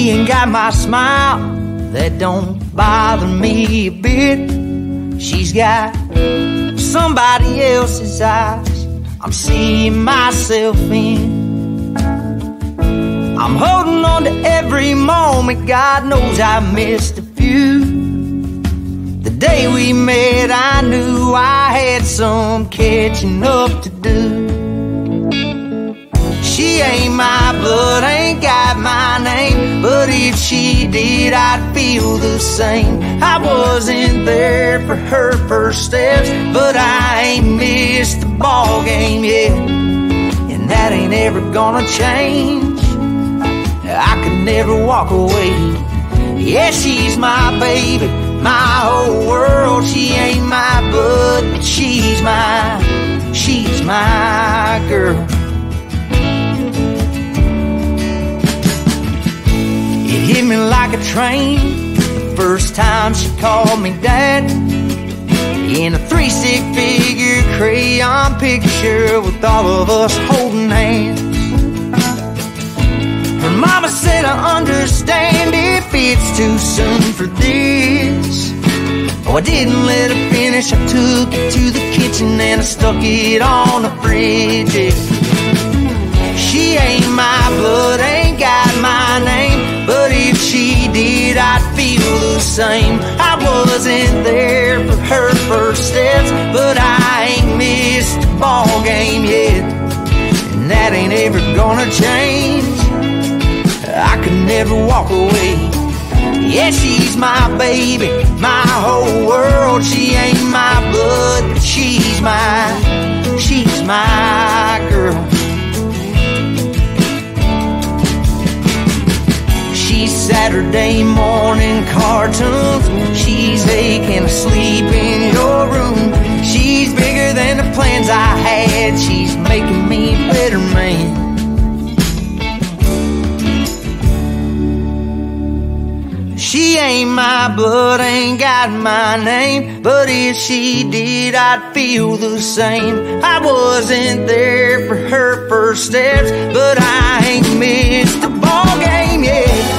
She ain't got my smile, that don't bother me a bit. She's got somebody else's eyes I'm seeing myself in. I'm holding on to every moment, God knows I missed a few. The day we met, I knew I had some catching up to do. She ain't my blood, ain't got my name, but if she did, I'd feel the same. I wasn't there for her first steps, but I ain't missed the ball game yet, and that ain't ever gonna change. I could never walk away. Yeah, she's my baby, my whole world. She ain't my blood, but she's my girl. It hit me like a train the first time she called me dad, in a 3-stick-figure crayon picture with all of us holding hands. Her mama said, I understand if it's too soon for this. Oh, I didn't let her finish. I took it to the kitchen and I stuck it on the fridge. Yeah. She ain't my blood, ain't got my name, but if she did, I'd feel the same. I wasn't there for her first steps, but I ain't missed the ball game yet, and that ain't ever gonna change. I could never walk away. Yeah, she's my baby, my whole world. She ain't my blood, but she's my girl. She's Saturday morning cartoons. She's aching asleep in your room. She's bigger than the plans I had. She's making me a better man. She ain't my blood, ain't got my name, but if she did, I'd feel the same. I wasn't there for her first steps, but I ain't missed the ball game yet.